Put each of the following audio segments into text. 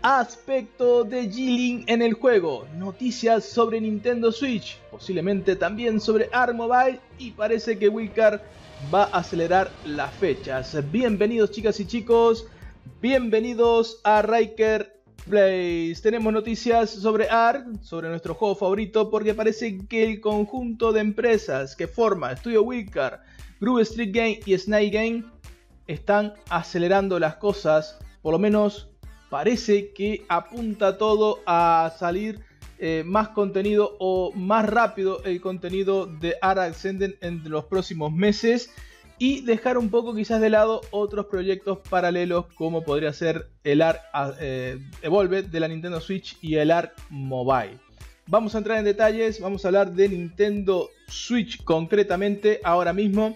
Aspecto de Jilin en el juego, noticias sobre Nintendo Switch, posiblemente también sobre ARK Mobile y parece que Wilcar va a acelerar las fechas. Bienvenidos chicas y chicos, bienvenidos a Ryker Plays. Tenemos noticias sobre ARK, sobre nuestro juego favorito, porque parece que el conjunto de empresas que forma Estudio Wilcar, Groove Street Game y Snake Game están acelerando las cosas, por lo menos parece que apunta todo a salir más contenido o más rápido el contenido de ARK Ascendant en los próximos meses y dejar un poco quizás de lado otros proyectos paralelos como podría ser el ARK Evolved de la Nintendo Switch y el ARK Mobile. Vamos a entrar en detalles, vamos a hablar de Nintendo Switch concretamente ahora mismo,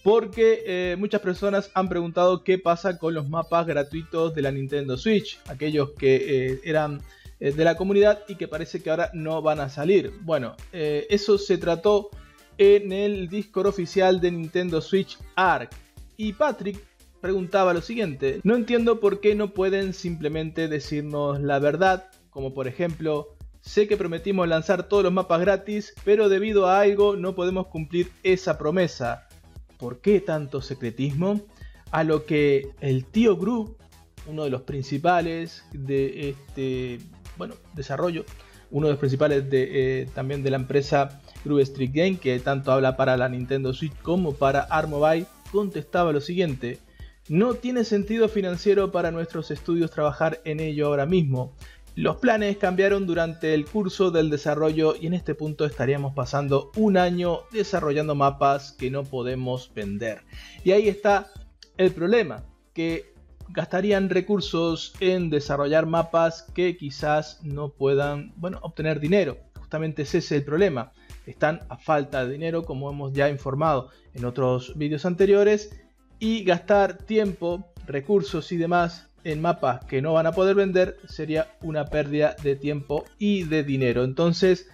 porque muchas personas han preguntado qué pasa con los mapas gratuitos de la Nintendo Switch, aquellos que eran de la comunidad y que parece que ahora no van a salir. Bueno, eso se trató en el Discord oficial de Nintendo Switch ARK, y Patrick preguntaba lo siguiente: no entiendo por qué no pueden simplemente decirnos la verdad, como por ejemplo, sé que prometimos lanzar todos los mapas gratis, pero debido a algo no podemos cumplir esa promesa. ¿Por qué tanto secretismo? A lo que el tío Groove, uno de los principales de este desarrollo, uno de los principales también de la empresa Groove Street Game, que tanto habla para la Nintendo Switch como para ARK Mobile, contestaba lo siguiente: no tiene sentido financiero para nuestros estudios trabajar en ello ahora mismo. Los planes cambiaron durante el curso del desarrollo y en este punto estaríamos pasando un año desarrollando mapas que no podemos vender. Y ahí está el problema, que gastarían recursos en desarrollar mapas que quizás no puedan obtener dinero. Justamente ese es el problema. Están a falta de dinero, como hemos ya informado en otros vídeos anteriores, y gastar tiempo, recursos y demás en mapas que no van a poder vender sería una pérdida de tiempo y de dinero. Entonces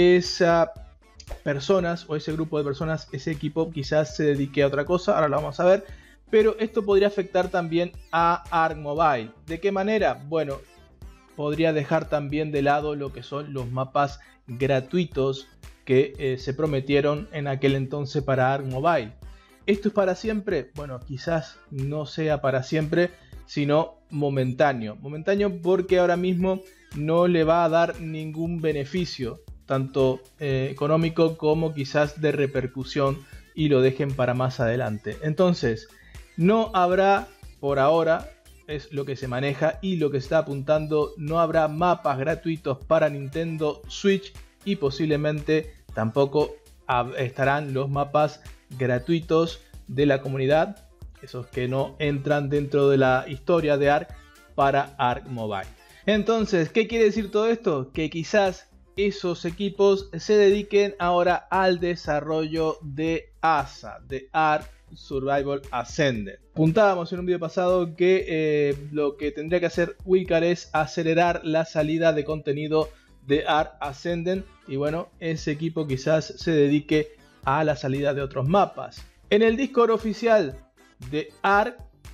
esas personas o ese grupo de personas, ese equipo quizás se dedique a otra cosa, ahora lo vamos a ver, pero esto podría afectar también a ARK Mobile. ¿De qué manera? Bueno, podría dejar también de lado lo que son los mapas gratuitos que se prometieron en aquel entonces para ARK Mobile. ¿Esto es para siempre? Bueno, quizás no sea para siempre, sino momentáneo. Momentáneo porque ahora mismo no le va a dar ningún beneficio, tanto económico como quizás de repercusión, y lo dejen para más adelante. Entonces, no habrá por ahora, es lo que se maneja y lo que está apuntando, no habrá mapas gratuitos para Nintendo Switch y posiblemente tampoco estarán los mapas gratuitos de la comunidad, esos que no entran dentro de la historia de ARK, para ARK Mobile. Entonces, ¿qué quiere decir todo esto? Que quizás esos equipos se dediquen ahora al desarrollo de ASA, de ARK Survival Ascendant. Apuntábamos en un video pasado que lo que tendría que hacer Wilcar es acelerar la salida de contenido de ARK Ascendant, y bueno, ese equipo quizás se dedique a la salida de otros mapas. En el Discord oficial de ARK,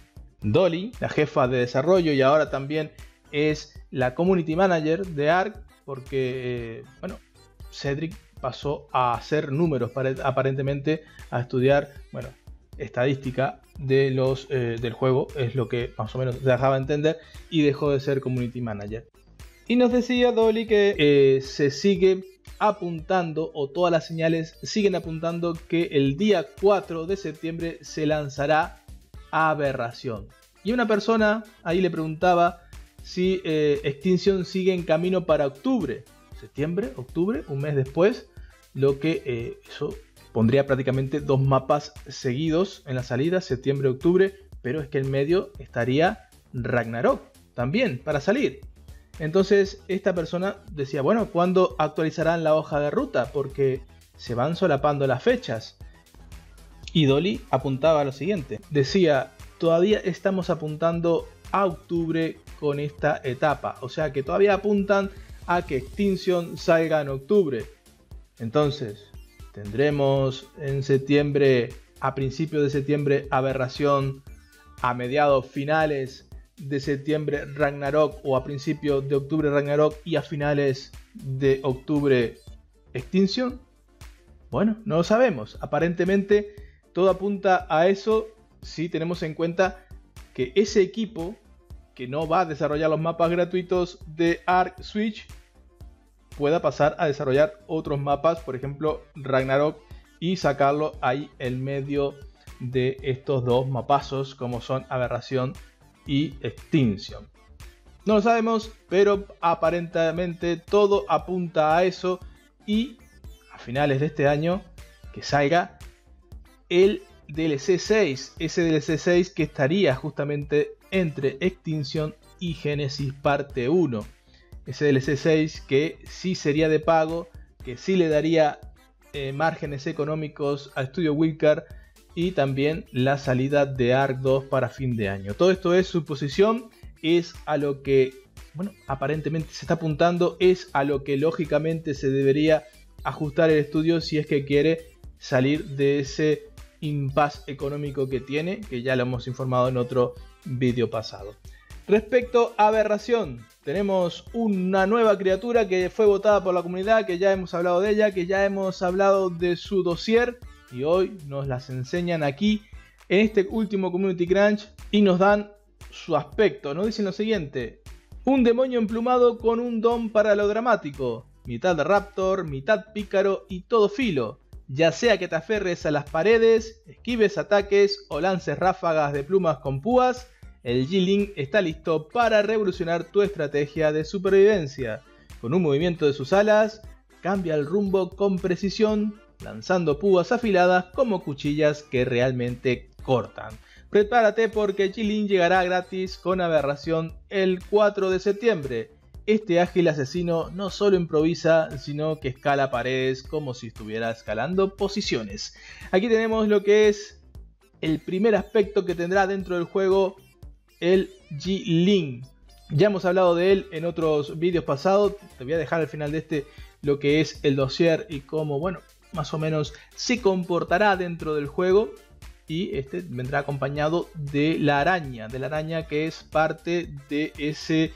Dolly, la jefa de desarrollo y ahora también es la community manager de ARK, porque Cedric pasó a hacer números, aparentemente a estudiar estadística de del juego, es lo que más o menos dejaba entender, y dejó de ser community manager. Y nos decía Dolly que se sigue apuntando, o todas las señales siguen apuntando, que el día 4 de septiembre se lanzará Aberración. Y una persona ahí le preguntaba si Extinction sigue en camino para octubre, septiembre, octubre, un mes después, lo que eso pondría prácticamente dos mapas seguidos en la salida, septiembre-octubre, pero es que en medio estaría Ragnarok también para salir. Entonces esta persona decía, bueno, ¿cuándo actualizarán la hoja de ruta? Porque se van solapando las fechas. Y Dolly apuntaba a lo siguiente, decía, todavía estamos apuntando a octubre con esta etapa, o sea que todavía apuntan a que Extinction salga en octubre. Entonces, tendremos en septiembre, a principios de septiembre, Aberración, a mediados finales de septiembre Ragnarok, o a principios de octubre Ragnarok y a finales de octubre Extinction? Bueno, no lo sabemos. Aparentemente todo apunta a eso si tenemos en cuenta que ese equipo que no va a desarrollar los mapas gratuitos de Arc Switch pueda pasar a desarrollar otros mapas, por ejemplo Ragnarok, y sacarlo ahí en medio de estos dos mapazos como son Aberración y Extinction. No lo sabemos, pero aparentemente todo apunta a eso, y a finales de este año que salga el DLC 6, ese DLC 6 que estaría justamente entre Extinction y Genesis parte 1. Ese DLC 6 que sí sería de pago, que sí le daría márgenes económicos a Studio Wildcard, y también la salida de Ark 2 para fin de año. Todo esto es suposición, es a lo que, bueno, aparentemente se está apuntando, es a lo que lógicamente se debería ajustar el estudio si es que quiere salir de ese impasse económico que tiene, que ya lo hemos informado en otro vídeo pasado. Respecto a Aberración, tenemos una nueva criatura que fue votada por la comunidad, que ya hemos hablado de ella, que ya hemos hablado de su dossier, y hoy nos las enseñan aquí en este último Community Crunch y nos dan su aspecto. Nos dicen lo siguiente: un demonio emplumado con un don para lo dramático, mitad raptor, mitad pícaro y todo filo. Ya sea que te aferres a las paredes, esquives ataques o lances ráfagas de plumas con púas, el Jiling está listo para revolucionar tu estrategia de supervivencia. Con un movimiento de sus alas, cambia el rumbo con precisión, lanzando púas afiladas como cuchillas que realmente cortan. Prepárate porque Jiling llegará gratis con Aberración el 4 de septiembre. Este ágil asesino no solo improvisa, sino que escala paredes como si estuviera escalando posiciones. Aquí tenemos lo que es el primer aspecto que tendrá dentro del juego el Jiling. Ya hemos hablado de él en otros vídeos pasados. Te voy a dejar al final de este lo que es el dossier y cómo, bueno, más o menos se comportará dentro del juego. Y este vendrá acompañado de la araña que es parte de ese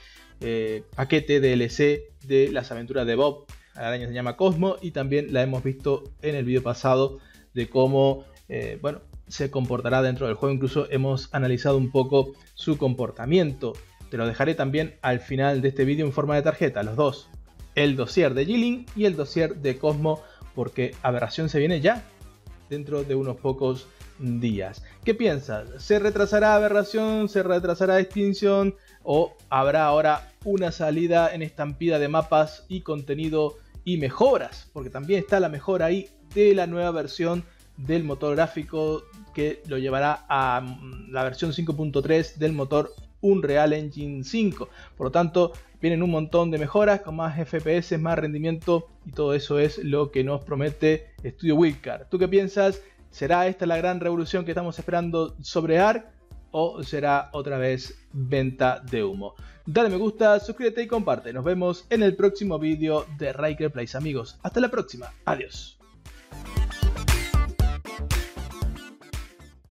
paquete DLC de las aventuras de Bob. La araña se llama Cosmo y también la hemos visto en el vídeo pasado de cómo bueno, se comportará dentro del juego. Incluso hemos analizado un poco su comportamiento. Te lo dejaré también al final de este vídeo en forma de tarjeta, los dos, el dossier de Jiling y el dossier de Cosmo, porque Aberración se viene ya dentro de unos pocos días. ¿Qué piensas? ¿Se retrasará Aberración? ¿Se retrasará Extinction? ¿O habrá ahora una salida en estampida de mapas y contenido y mejoras? Porque también está la mejora ahí de la nueva versión del motor gráfico que lo llevará a la versión 5.3 del motor Unreal Engine 5. Por lo tanto, vienen un montón de mejoras con más FPS, más rendimiento, y todo eso es lo que nos promete Studio Wildcard. ¿Tú qué piensas? ¿Será esta la gran revolución que estamos esperando sobre Ark? ¿O será otra vez venta de humo? Dale me gusta, suscríbete y comparte. Nos vemos en el próximo vídeo de Ryker Plays, amigos. Hasta la próxima. Adiós.